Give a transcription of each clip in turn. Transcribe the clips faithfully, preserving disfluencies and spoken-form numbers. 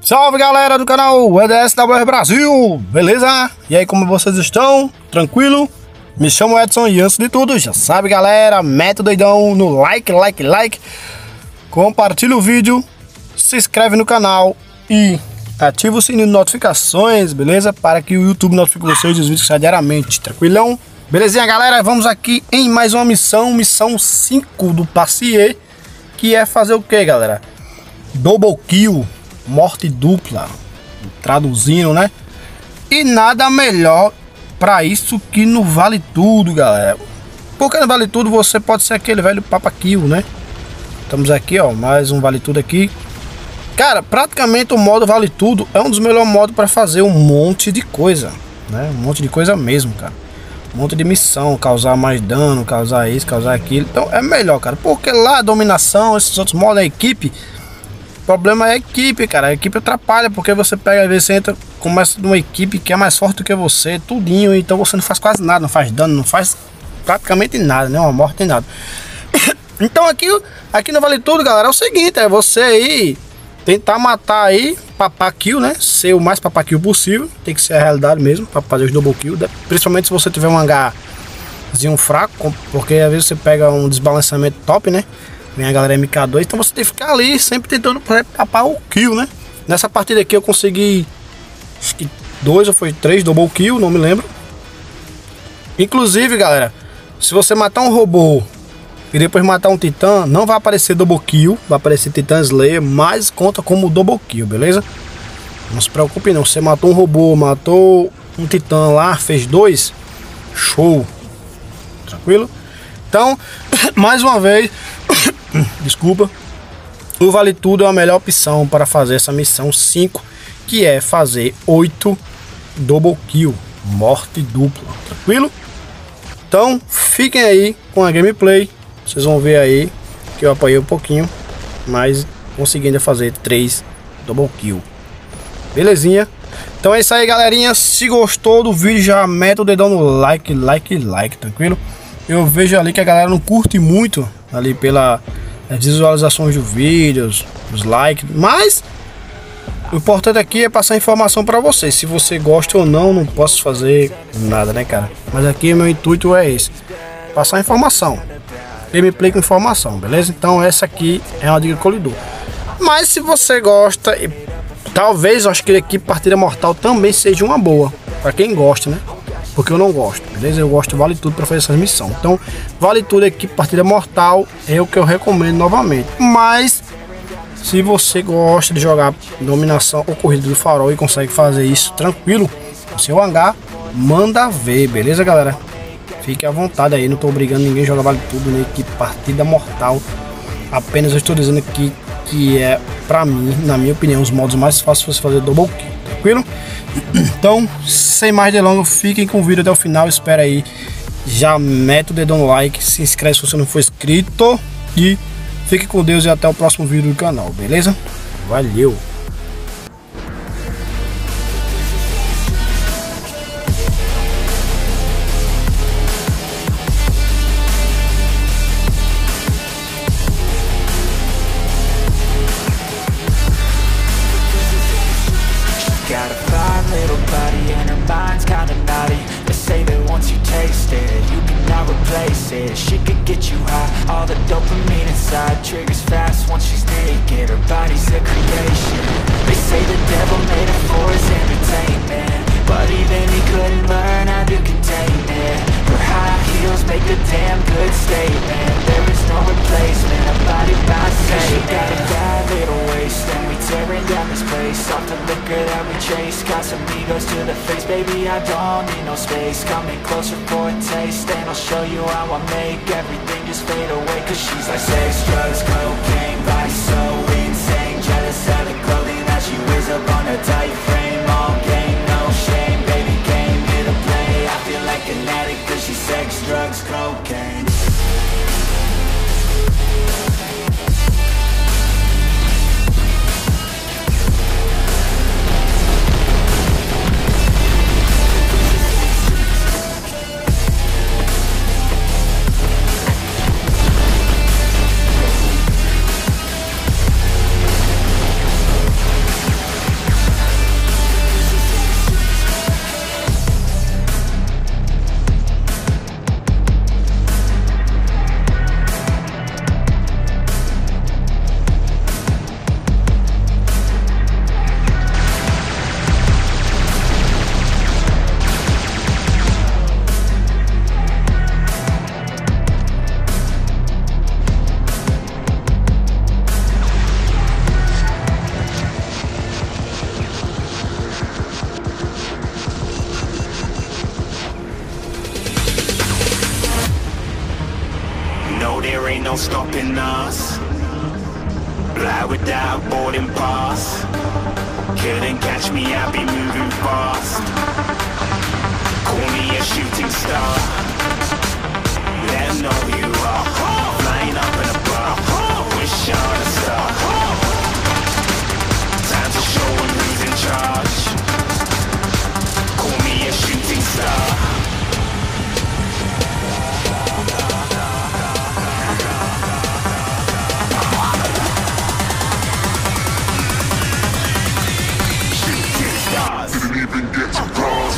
Salve galera do canal E D S W R Brasil, beleza? E aí, como vocês estão? Tranquilo? Me chamo Edson e antes de tudo, já sabe galera, mete o dedão no like, like, like, compartilha o vídeo, se inscreve no canal e ativa o sininho de notificações, beleza? Para que o YouTube notifique vocês dos vídeos que saem diariamente, tranquilão? Belezinha galera, vamos aqui em mais uma missão, missão cinco do Passier, que é fazer o que galera? Double kill, morte dupla, traduzindo, né? E nada melhor para isso que no Vale Tudo, galera. Porque no Vale Tudo você pode ser aquele velho papa kill, né? Estamos aqui, ó, mais um Vale Tudo aqui. Cara, praticamente o modo Vale Tudo é um dos melhores modos para fazer um monte de coisa, né? Um monte de coisa mesmo, cara. Um monte de missão, causar mais dano, causar isso, causar aquilo. Então é melhor, cara. Porque lá a dominação, esses outros modos, a equipe, o problema é a equipe, cara. A equipe atrapalha, porque você pega, às vezes você entra, começa numa equipe que é mais forte do que você, tudinho, então você não faz quase nada, não faz dano, não faz praticamente nada, né? Uma morte nem nada. Então aqui, aqui no Vale Tudo, galera, é o seguinte, é você aí tentar matar aí, papá kill, né? Ser o mais papá kill possível, tem que ser a realidade mesmo, para fazer os double kill, principalmente se você tiver um hangarzinho fraco, porque às vezes você pega um desbalanceamento top, né? Vem a galera M K dois, então você tem que ficar ali sempre tentando papar o kill, né? Nessa partida aqui eu consegui acho que dois ou foi três double kill, não me lembro. Inclusive, galera, se você matar um robô e depois matar um titã, não vai aparecer double kill, vai aparecer titã slayer, mas conta como double kill, beleza? Não se preocupe não, você matou um robô, matou um titã lá, fez dois, show, tranquilo? Então, mais uma vez, desculpa, o Vale Tudo é a melhor opção para fazer essa missão cinco, que é fazer oito double kill, morte dupla, tranquilo? Então, fiquem aí com a gameplay, vocês vão ver aí que eu apanhei um pouquinho, mas consegui ainda fazer três double kill, belezinha? Então é isso aí galerinha, se gostou do vídeo já mete o dedão no like, like, like, tranquilo? Eu vejo ali que a galera não curte muito ali pela as visualizações dos vídeos, os likes, mas o importante aqui é passar informação para vocês. Se você gosta ou não, não posso fazer nada, né, cara? Mas aqui meu intuito é esse: passar informação, gameplay com informação, beleza? Então essa aqui é uma dica que eu lhe dou. Mas se você gosta, e talvez eu acho que aqui Partida Mortal também seja uma boa para quem gosta, né? Porque eu não gosto, beleza? Eu gosto Vale Tudo para fazer essas missões. Então, Vale Tudo aqui, Partida Mortal é o que eu recomendo novamente. Mas, se você gosta de jogar dominação ou corrida do farol e consegue fazer isso tranquilo, no seu hangar, manda ver, beleza, galera? Fique à vontade aí, não tô obrigando ninguém a jogar Vale Tudo, né? Que Partida Mortal. Apenas eu estou dizendo aqui que é, pra mim, na minha opinião, os modos mais fáceis de você fazer double kill, tranquilo? Então, sem mais delongas, fiquem com o vídeo até o final. Espera aí, já mete o dedão no like, se inscreve se você não for inscrito e fique com Deus e até o próximo vídeo do canal, beleza? Valeu! Got a fine little body and her mind's kinda naughty. They say that once you taste it, you cannot replace it. She could get you high, all the dopamine inside triggers fast once she's naked. Her body's a creation. They say the devil made her for his entertainment, but even he couldn't learn how to contain it. Her high heels make a damn good statement. There is no replacement, a body by Satan. She got a bad little waist and we tearing down this place. Off the liquor that we chase, got some egos to the face. Baby, I don't need no space. Coming closer for a taste, and I'll show you how I make everything just fade away. Cause she's like sex, drugs, cocaine, body so insane. Jealous of the clothing that she wears up on her tight frame. All game, no shame, baby came here to play. I feel like an addict cause she's sex, drugs, cocaine. stopping us. Fly without boarding pass. Couldn't catch me, I'd be moving fast. Call me a shooting star. Let them know who you are. Flying up in a bar. Wish on a star. Time to show them who's in charge. Call me a shooting star. Didn't even get to cross.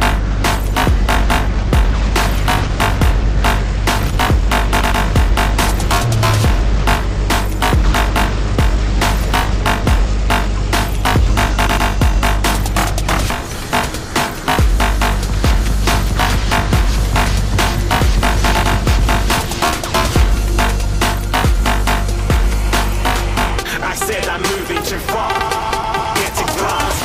I said I'm moving too far. Get to glass.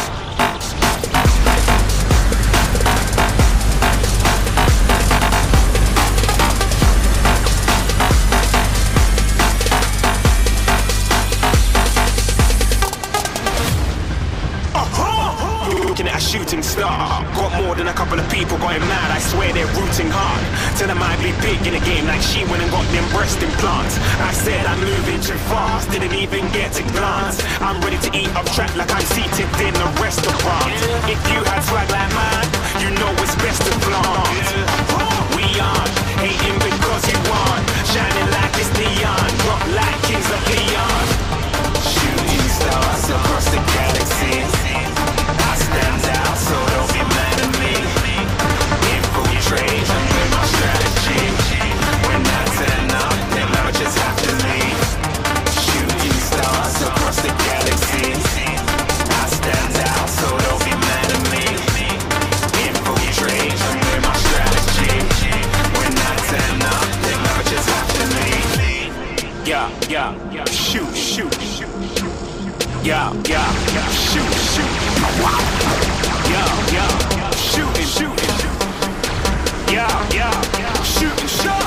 Looking at a shooting star. Got more than a couple of people going mad. I swear they're rooting hard. Tell them I'd be big in the game like she went and got them breast implants. I said I'm moving too fast. Didn't even get to glance. I'm ready to eat up track like I'm seated in a restaurant. If you had swag like mine, you know it's best to flaunt. We aren't hating because you want. Shining like it's neon. Rock like kings of Leon. Shooting stars across the galaxy. I stand out, so don't be mad at me. Infiltrate, I'm with my strategy. When I turn up, then I just have to leave. Shooting stars across the galaxy. I stand out, so don't be mad at me. Infiltrate, I'm with my strategy. When I turn up, then I just have to leave. Yeah, yeah, yeah. Shoot, shoot, shoot. Yeah, yeah, yeah. Shoot, shoot. Wow. Yeah, yeah, shooting, shooting. Yeah, yeah, shooting, shot.